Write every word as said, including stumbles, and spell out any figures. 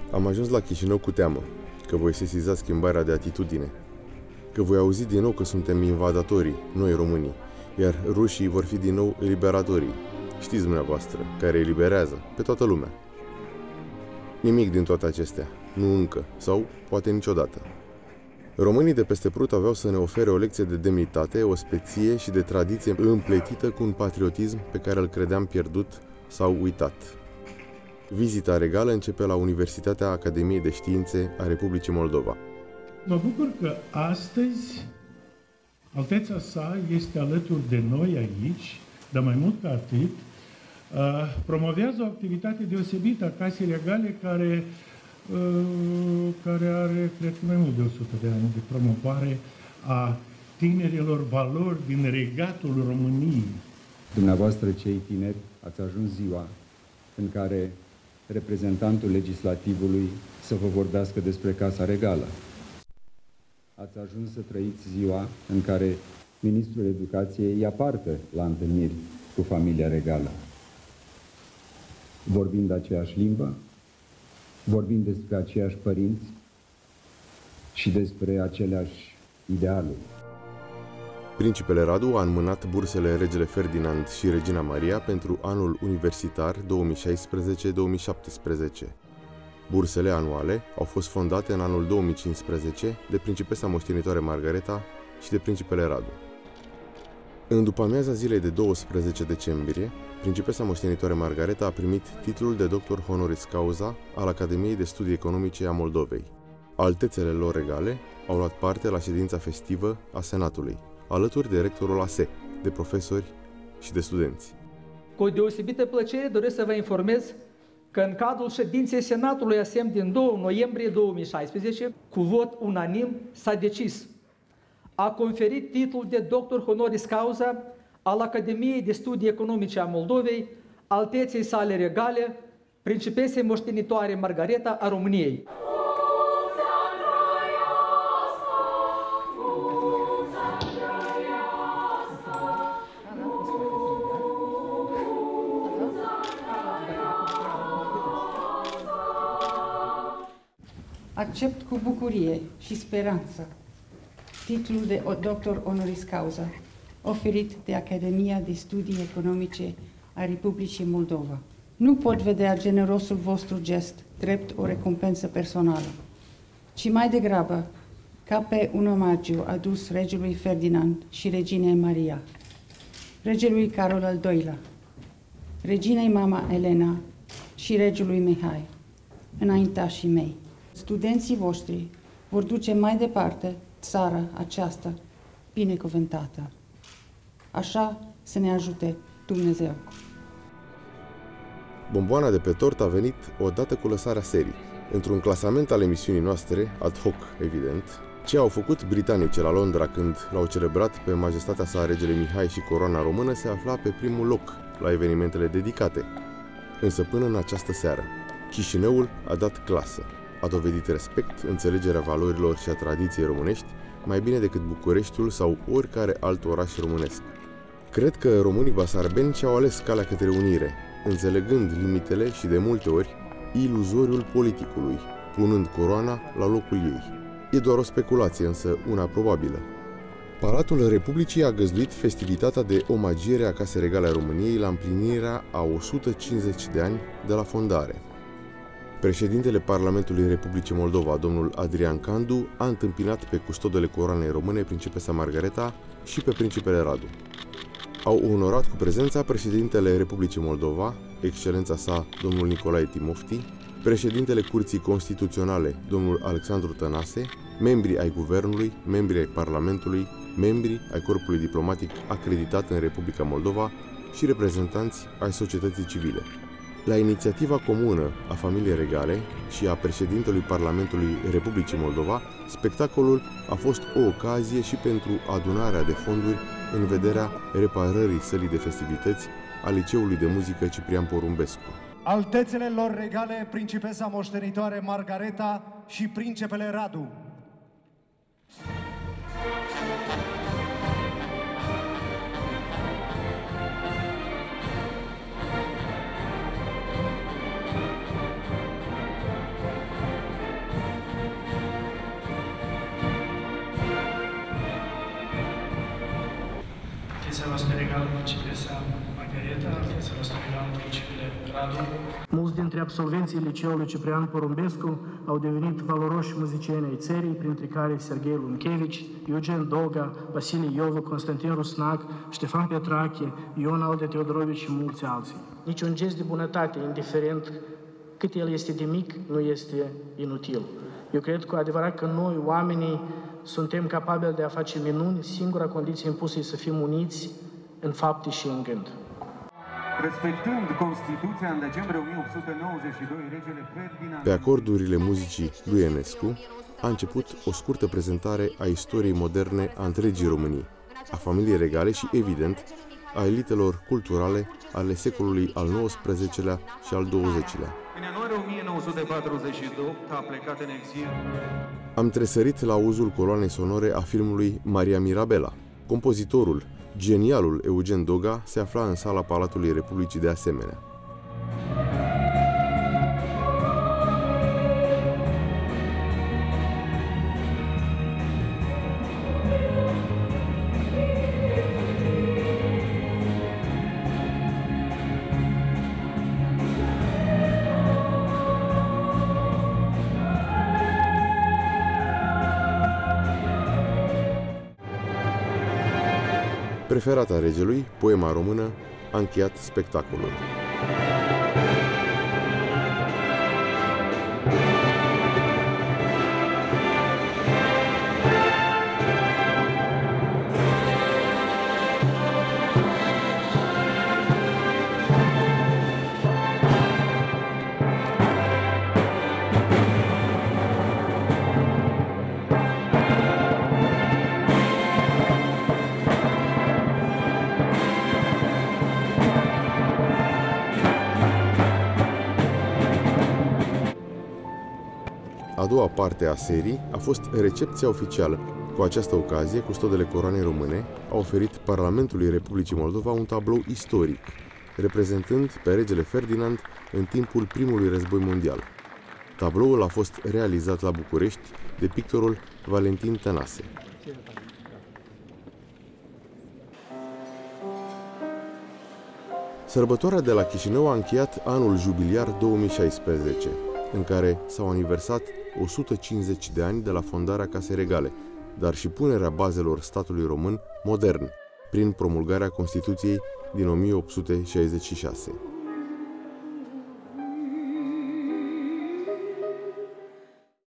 Am ajuns la Chișinău cu teamă, că voi sesiza schimbarea de atitudine, că voi auzi din nou că suntem invadatorii, noi românii, iar rușii vor fi din nou eliberatorii. Știți dumneavoastră, care eliberează pe toată lumea. Nimic din toate acestea, nu încă, sau poate niciodată. Românii de peste Prut aveau să ne ofere o lecție de demnitate, o speție și de tradiție împletită cu un patriotism pe care îl credeam pierdut sau uitat. Vizita regală începe la Universitatea Academiei de Științe a Republicii Moldova. Mă bucur că astăzi Alteța sa este alături de noi aici, dar mai mult ca atât, promovează o activitate deosebită a Casei Regale, care, care are, cred că, mai mult de o sută de ani de promovare a tinerilor valori din regatul României. Dumneavoastră, cei tineri, ați ajuns ziua în care reprezentantul legislativului să vă vorbească despre Casa Regală. Ați ajuns să trăiți ziua în care Ministrul Educației ia parte la întâlniri cu familia regală. Vorbind aceeași limbă, vorbind despre aceiași părinți și despre aceleași idealuri. Principele Radu a înmânat bursele Regele Ferdinand și Regina Maria pentru anul universitar două mii șaisprezece două mii șaptesprezece. Bursele anuale au fost fondate în anul două mii cincisprezece de Principesa Moștenitoare Margareta și de Principele Radu. În după-amiaza zilei de douăsprezece decembrie, Principesa Moștenitoare Margareta a primit titlul de doctor honoris causa al Academiei de Studii Economice a Moldovei. Altețele lor regale au luat parte la ședința festivă a Senatului, alături de rectorul A S E, de profesori și de studenți. Cu o deosebită plăcere doresc să vă informez că în cadrul ședinței Senatului A S E M din doi noiembrie două mii șaisprezece, cu vot unanim, s-a decis a conferit titlul de doctor honoris causa al Academiei de Studii Economice a Moldovei, Alteței sale regale, Principesei Moștenitoare Margareta a României. Accept cu bucurie și speranță titlul de doctor honoris causa oferit de Academia de Studii Economice a Republicii Moldova. Nu pot vedea generosul vostru gest drept o recompensă personală, ci mai degrabă ca pe un omagiu adus regelui Ferdinand și reginei Maria, regelui Carol al doilea, reginei mama Elena și regelui Mihai, înaintașii mei. Studenții voștri vor duce mai departe țara aceasta binecuvântată. Așa să ne ajute Dumnezeu. Bomboana de pe tort a venit odată cu lăsarea serii. Într-un clasament al emisiunii noastre, ad hoc, evident, ce au făcut britanicii la Londra când l-au celebrat pe majestatea sa regele Mihai și coroana română se afla pe primul loc la evenimentele dedicate. Însă până în această seară, Chișinăul a dat clasă. A dovedit respect, înțelegerea valorilor și a tradiției românești mai bine decât Bucureștiul sau oricare alt oraș românesc. Cred că românii basarbeni și-au ales calea către unire, înțelegând limitele și de multe ori iluzoriul politicului, punând coroana la locul ei. E doar o speculație, însă una probabilă. Palatul Republicii a găzduit festivitatea de omagiere a Casei Regale a României la împlinirea a o sută cincizeci de ani de la fondare. Președintele Parlamentului Republicii Moldova, domnul Adrian Candu, a întâmpinat pe custodele coroanei române, Principesa Margareta și pe Principele Radu. Au onorat cu prezența președintele Republicii Moldova, excelența sa, domnul Nicolae Timofti, președintele Curții Constituționale, domnul Alexandru Tănase, membrii ai Guvernului, membrii ai Parlamentului, membrii ai Corpului Diplomatic acreditat în Republica Moldova și reprezentanți ai societății civile. La inițiativa comună a familiei regale și a președintelui Parlamentului Republicii Moldova, spectacolul a fost o ocazie și pentru adunarea de fonduri în vederea reparării sălii de festivități a Liceului de Muzică Ciprian Porumbescu. Altețele lor regale, Principesa Moștenitoare Margareta și Principele Radu. noastră regală principesa Margareta, Alteța noastră regală principele Radu. Mulți dintre absolvenții liceului Ciprian Porumbescu au devenit valoroși muzicieni ai țării, printre care Serghei Lunchevici, Eugen Doga, Vasile Iovă, Constantin Rusnac, Ștefan Petrache, Ion Alde Teodorovici și mulți alții. Niciun gest de bunătate, indiferent cât el este de mic, nu este inutil. Eu cred cu adevărat că noi, oamenii, suntem capabili de a face minuni, singura condiție impusă e să fim uniți în fapte și în gând. Respectând Constituția, în decembrie o mie opt sute nouăzeci și doi, regele Ferdinand... Pe acordurile muzicii lui Enescu a început o scurtă prezentare a istoriei moderne a întregii Românii, a familiei regale și, evident, a elitelor culturale ale secolului al nouăsprezecelea și al douăzecilea. În ianuarie o mie nouă sute patruzeci și opt a plecat în exil. Am tresărit la auzul coloanei sonore a filmului Maria Mirabela. Compozitorul, genialul Eugen Doga, se afla în sala Palatului Republicii de asemenea. Preferata regelui, poema română, a încheiat spectacolul. A doua parte a serii a fost recepția oficială. Cu această ocazie, custodele coroanei române au oferit Parlamentului Republicii Moldova un tablou istoric, reprezentând pe regele Ferdinand în timpul primului război mondial. Tabloul a fost realizat la București de pictorul Valentin Tănase. Sărbătoarea de la Chișinău a încheiat anul jubiliar două mii șaisprezece, în care s-au aniversat o sută cincizeci de ani de la fondarea Casei Regale, dar și punerea bazelor statului român modern, prin promulgarea Constituției din o mie opt sute șaizeci și șase.